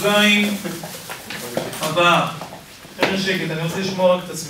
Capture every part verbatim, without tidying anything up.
הזוגיים הבאה. תן שקט, אני רוצה לשמוע רק את עצמי.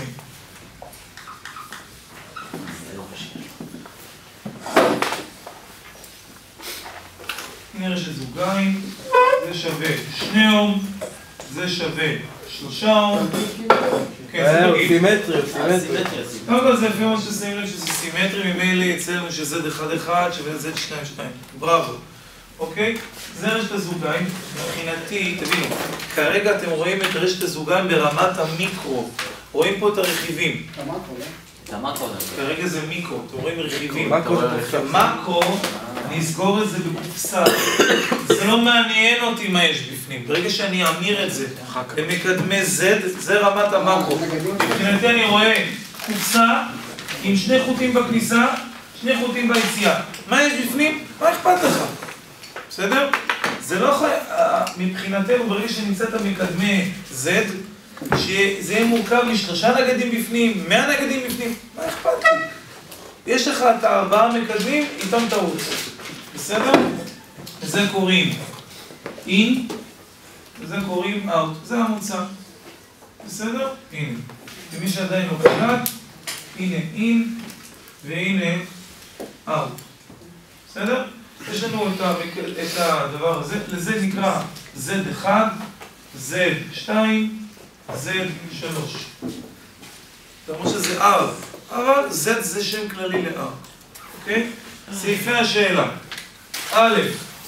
הנה רשת זוגיים, זה שווה שני אום, זה שווה שלושה אום. כן, סימטרי, סימטרי. קודם כל זה לפי מה ששמים לב שזה סימטרי, ממילא יצא לנו שזה אחד אחד שווה זה שתיים שתיים. בראבו. אוקיי? זה רשת הזוגיים. מבחינתי, תבינו, כרגע אתם רואים את רשת הזוגיים ברמת המיקרו. רואים פה את הרכיבים. את המקרו. כרגע זה מיקרו, אתם רואים רכיבים. המקרו, אני אסגור את זה בקופסה. זה לא מעניין אותי מה יש בפנים. ברגע שאני אמיר את זה למקדמי Z, זה רמת המקרו. מבחינתי אני רואה קופסה עם שני חוטים בכניסה, שני חוטים ביציאה. מה יש בפנים? מה אכפת לך? בסדר? זה לא חי... מבחינתנו, ברגע שנמצא את המקדמי Z, שזה יהיה מורכב משלושה נגדים בפנים, מאה נגדים בפנים, מה אכפת לי? יש לך את הארבעה מקדמים, איתם תרוץ. בסדר? וזה קוראים in, וזה קוראים out. זה המוצא. בסדר? הנה. ומי שעדיין לא קלט, הנה in, והנה out. בסדר? יש לנו את הדבר הזה, לזה נקרא Z אחד, Z שתיים, Z שלוש. זאת אומרת שזה R, אבל Z זה שם כללי ל-R. אוקיי? סעיפי השאלה. א',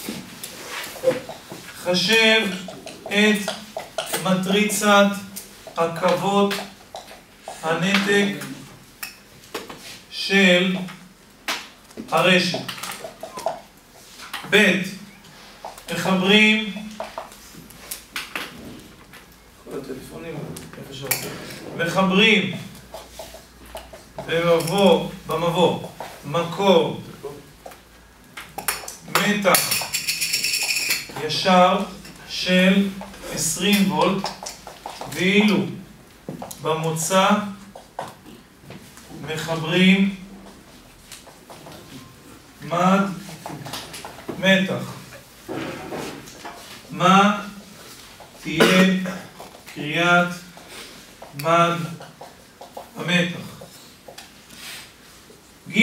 חשב את מטריצת עקבות הנתק של הרשת. ב', מחברים כל הטלפונים, איפה שעושה. מחברים במבוא, במבוא, מקור מתח ישר של עשרים וולט, ואילו במוצא מחברים מד מתח. מה תהיה קריאת מד המתח? ג'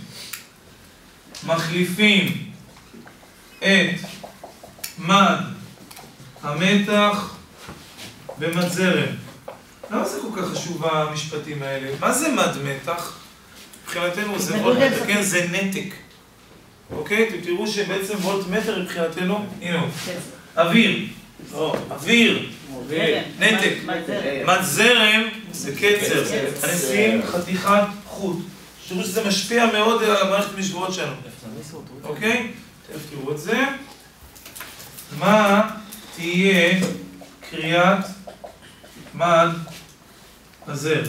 מחליפים את מד המתח במד זרם. למה זה כל כך חשוב המשפטים האלה? מה זה מד מתח? מבחינתנו זה וולט מטר, כן, זה נתק. אוקיי? אתם תראו שבעצם וולט מטר מבחינתנו, הנה הוא, אוויר, אוויר, נתק, מד זרם זה קצר, אני שים חתיכת חוט. תראו שזה משפיע מאוד על המערכת המשוואות שלנו. אוקיי? תראו את זה. מה תהיה קריאת מד הזרם?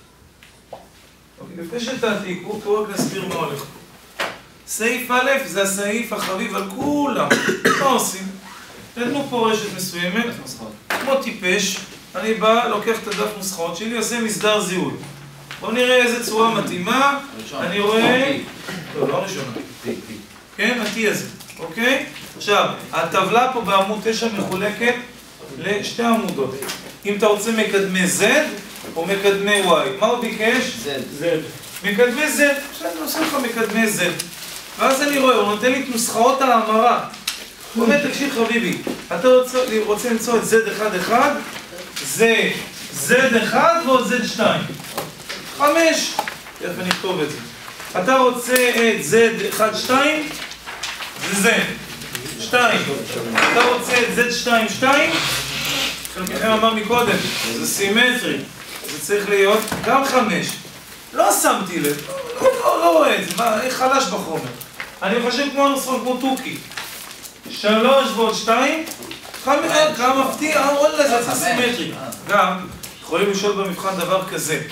לפני שתעתיקו, פה רק נסביר מה הולך פה. סעיף א' זה הסעיף החביב על כולם. מה עושים? תתנו פה רשת מסוימת, כמו טיפש, אני בא, לוקח את הדף נוסחאות שלי, עושה מסדר זיהוי. בואו נראה איזה צורה מתאימה, אני רואה... לא, לא ראשונה. כן, ה-T הזה, אוקיי? עכשיו, הטבלה פה בעמוד תשע מחולקת לשתי עמודות. אם אתה רוצה מקדמי Z או מקדמי Y, מה הוא ביקש? Z. מקדמי Z, עכשיו אני עושה לך מקדמי Z. ואז אני רואה, הוא נותן לי את נוסחאות ההמרה. הוא אומר, תקשיב חביבי, אתה רוצה, רוצה למצוא את Z אחד אחד, זה Z אחד ועוד Z שתיים. חמש. תכף אני אכתוב את זה. אתה רוצה את Z אחד שתיים, זה Z. שתיים. אתה רוצה את Z שתיים שתיים, חלקכם אמר מקודם, זה סימטרי. זה צריך להיות גם חמש. לא שמתי לב, לא, לא, לא רואה את זה, מה, איך חלש בחומר. אני חושב כמו הנוסחון, כמו טוקי. שלוש ועוד שתיים, חמש, כמה מפתיע, וואלה, זה יצא סימטרי. גם, יכולים לשאול במבחן דבר כזה.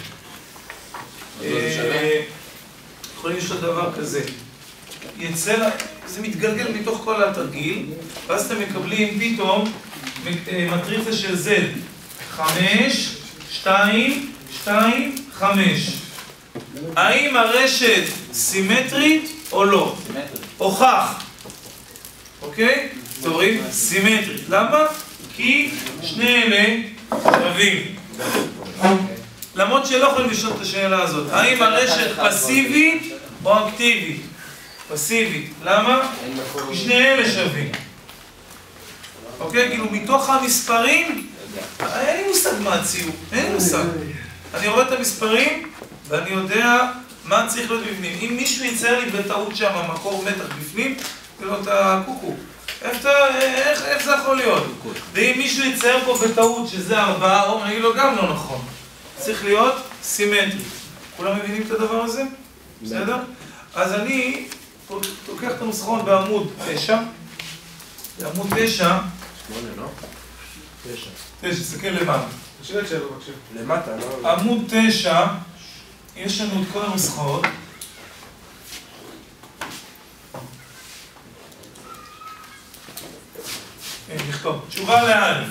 יכולים לשאול דבר כזה. יצא, זה מתגלגל מתוך כל התרגיל, ואז אתם מקבלים פתאום מטריצה של Z. חמש, שתיים, שתיים, חמש. האם הרשת סימטרית או לא? סימטרית. הוכח. אוקיי? אתם רואים? סימטרית. למה? כי שני אלה שווים. למרות שלא יכולים לשאול את השאלה הזאת. האם הרשת פסיבית או אקטיבית? פסיבית. למה? כי שני אלה שווים. אוקיי? כאילו מתוך המספרים, אין לי מושג מה הציור, אין לי מושג. אני רואה את המספרים ואני יודע מה צריך להיות בפנים. אם מישהו יצייר לי בטעות שם המקור מתח בפנים, כאילו אתה קוקו. איך זה יכול להיות? ואם מישהו יצייר פה בטעות שזה ארבעה אום, אני אגיד לו גם לא נכון. צריך להיות סימטרי. כולם מבינים את הדבר הזה? בסדר? אז אני לוקח את הנוסחון בעמוד תשע. בעמוד תשע. שמונה, לא? תשע. תשע, תסתכל למעלה. תשאיר את שאלו, בבקשה. למטה, לא? עמוד תשע, יש לנו את כל הנוסחאות. נכתוב. תשובה לאלף.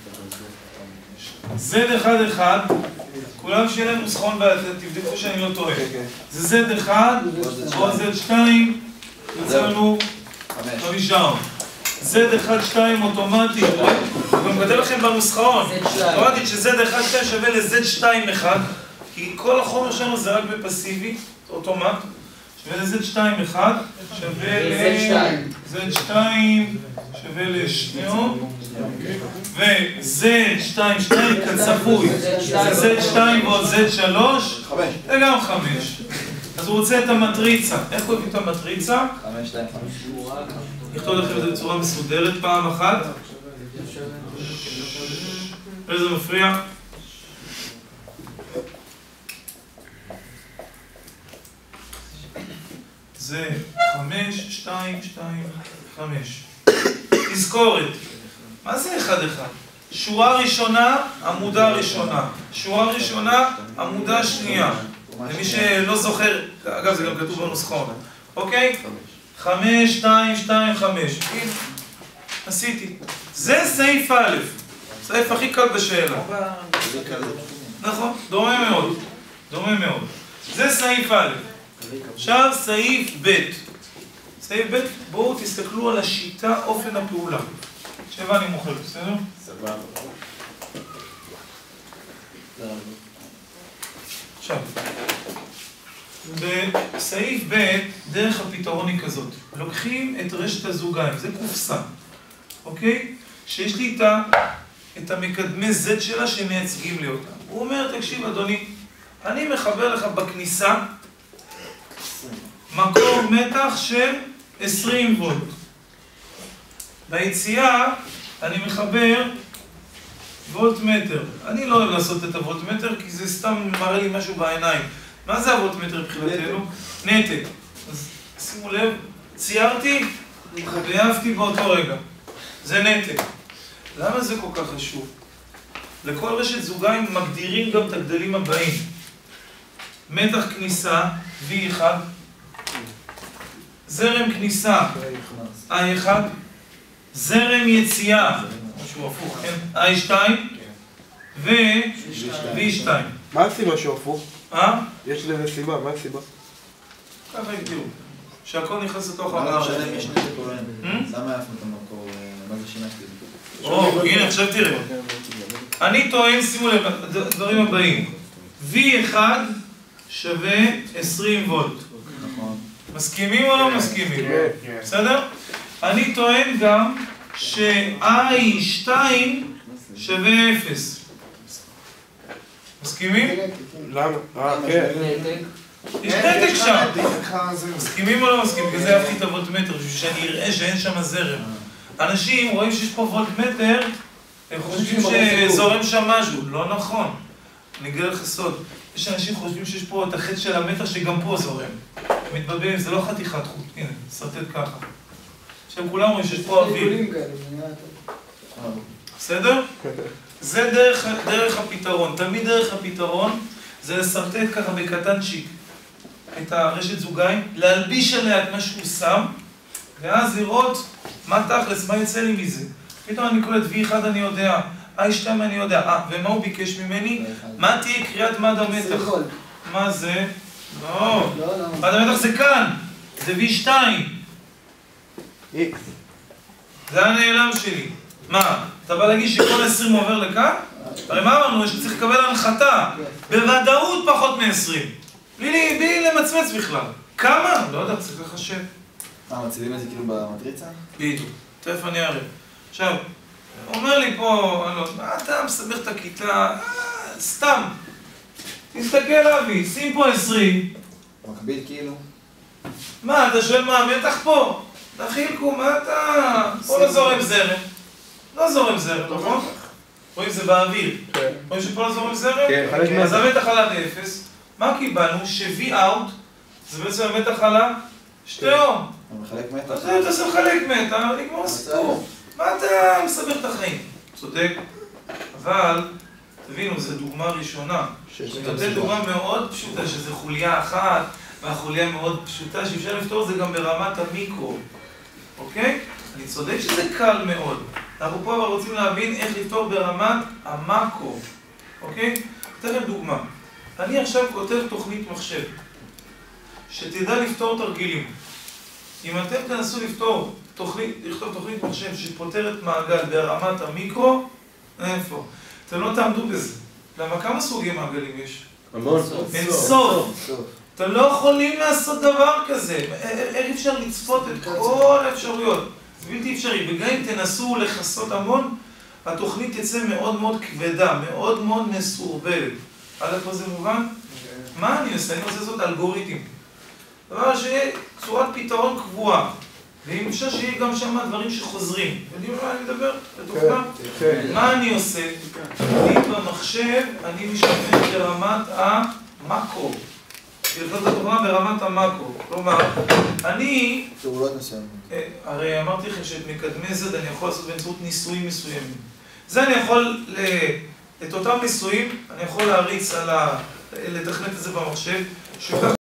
זד אחד אחד, כולם שיהיה להם נוסחון ותבדקו שאני לא טועה. זה זד אחד, או זד שתיים, יוצא לנו חמישה. זד אחד שתיים אוטומטית, אני כותב לכם בנוסחאות, אוטומטית שזד אחד שתיים שווה לזד שתיים אחד, כי כל החומר שלנו זה רק בפסיבי, אוטומט, שווה לזד שתיים אחד, שווה לזד שתיים, שווה לשניון, וזד שתיים שתיים כצפוי, זה זד שתיים ועוד זד שלוש, זה גם חמש. אז הוא רוצה את המטריצה. איך הוא הביא את המטריצה? חמש, שתיים, חמש. נכתוב לכם את זה בצורה מסודרת פעם אחת. איזה מפריע? זה חמש, שתיים, שתיים, חמש. תזכורת. מה זה אחד אחד? שורה ראשונה, עמודה ראשונה. שורה ראשונה, עמודה שנייה. למי שלא זוכר, אגב זה גם כתוב בנוסחון. אוקיי? חמש, שתיים, שתיים, חמש. הנה, עשיתי. זה סעיף א', סעיף הכי קל בשאלה. נכון, דומה מאוד. דומה מאוד. זה סעיף א'. עכשיו סעיף ב'. סעיף ב', בואו תסתכלו על השיטה, אופן הפעולה. שבע אני מוכר, בסדר? סבבה. עכשיו, בסעיף ב' דרך הפתרון היא כזאת. לוקחים את רשת הזוגיים, זה קופסה, אוקיי? שיש לי איתה את המקדמי Z שלה שמייצגים לי אותה. הוא אומר, תקשיב אדוני, אני מחבר לך בכניסה מקור מתח של עשרים וולט. ביציאה אני מחבר וולטמטר. אני לא אוהב לעשות את הוולטמטר כי זה סתם מראה לי משהו בעיניים. מה זה הוולטמטר מבחינתנו? נתק. אז שימו לב, ציירתי והעפתי באותו רגע. זה נתק. למה זה כל כך חשוב? לכל רשת זוגיים מגדירים גם את הגדלים הבאים. מתח כניסה וי אחד, זרם כניסה איי אחד, זרם יציאה, משהו הפוך, כן? איי שתיים ו-וי שתיים. מה הסיבה שהוא הפוך? אה? יש לזה סיבה, מה הסיבה? ככה הגדירו. שהכל נכנס לתוך המערכת. המערכת. למה משנה זה קורה? למה העפנו את המקור? מה זה שינקתי? או, הנה, עכשיו תראה. אני טוען, שימו לב, הדברים הבאים. וי אחד שווה עשרים וולט. נכון. מסכימים או לא מסכימים? בסדר? אני טוען גם ש-איי שתיים שווה אפס. מסכימים? למה? אה, כן. יש נתק שם. מסכימים או לא מסכימים? בגלל זה אהבתי את הוולטמטר, בשביל שאני אראה שאין שם זרם. אנשים רואים שיש פה וולטמטר, הם חושבים שזורם שם משהו. לא נכון. אני אגלה לך סוד. יש אנשים חושבים שיש פה את החץ של המטר שגם פה זורם. מתבלבלים, זה לא חתיכת חוט. הנה, סרטט ככה. עכשיו כולם רואים שיש פה אוויר. בסדר? זה דרך, דרך הפתרון. תמיד דרך הפתרון זה לסרטט ככה בקטנצ'יק את הרשת זוגיים, להלביש עליה את מה שהוא שם, ואז לראות מה תכלס, מה יצא לי מזה. פתאום אני קולט וי אחד אני יודע, איי שתיים אני יודע, אה, ומה הוא ביקש ממני? מה תהיה קריאת מד המתח? מה זה? לא, מד המתח זה כאן, זה וי שתיים. זה הנעלם שלי. מה? אתה בא להגיד שכל עשרים עובר לכאן? הרי מה אמרנו? שצריך לקבל הנחתה. בוודאות פחות מ-עשרים. בלי, בלי למצמץ בכלל. כמה? לא יודע, צריך לחשב. מה, מציבים את זה כאילו במטריצה? בדיוק. תכף אני אראה. עכשיו, אומר לי פה, אני לא יודע, מה אתה מסבך את הכיתה? סתם. תסתכל אבי, שים פה עשרים. מקביל כאילו? מה, אתה שואל מה המתח פה? תחילקו, מה אתה... פה לא זורם זרם. לא זורם זרם, נכון? רואים זה באוויר. רואים שפה לא זורם זרם? כן. אז המתח עלה לאפס. מה קיבלנו? ש-V out זה בעצם המתח עלה שתי אום. אתה מחלק מתח? אז אתה עושה מחלק מתח, נגמר הסיפור. מה אתה מסבך את החיים? צודק. אבל, תבינו, זו דוגמה ראשונה. אני נותן דוגמה מאוד פשוטה, שזו חוליה אחת, והחוליה מאוד פשוטה, שאפשר לפתור זה גם ברמת המיקרו. אוקיי? אני צודק שזה קל מאוד. אנחנו פה אבל רוצים להבין איך לפתור ברמת המקרו. אוקיי? אתן לכם דוגמה. אני עכשיו כותב תוכנית מחשב, שתדע לפתור תרגילים. אם אתם תנסו לפתור תוכנית, לכתוב תוכנית מחשב שפותרת מעגל ברמת המיקרו, איפה? אתם לא תעמדו בזה. למה כמה סוגי מעגלים יש? המון. אין סוף. אתם לא יכולים לעשות דבר כזה. איך אפשר לצפות את כל האפשרויות? זה בלתי אפשרי. וגם אם תנסו לחסות המון, התוכנית תצא מאוד מאוד כבדה, מאוד מאוד מסורבלת. עד פה זה מובן? מה אני עושה? אני עושה זאת אלגוריתם. דבר שיהיה צורת פתרון קבועה. ואם אפשר שיהיה גם שם דברים שחוזרים. יודעים מה אני מדבר? לתוכנם? מה אני עושה? אני במחשב, אני משתמש ברמת המקרו. ללכות לתוכנה ברמת המקרו. כלומר, אני... פעולות מסוימות. הרי אמרתי לכם שאת מקדמי Z אני יכול לעשות באמצעות ניסויים מסוימים. זה אני יכול, את אותם ניסויים, אני יכול להריץ על ה... לתכנת את זה במחשב, שכך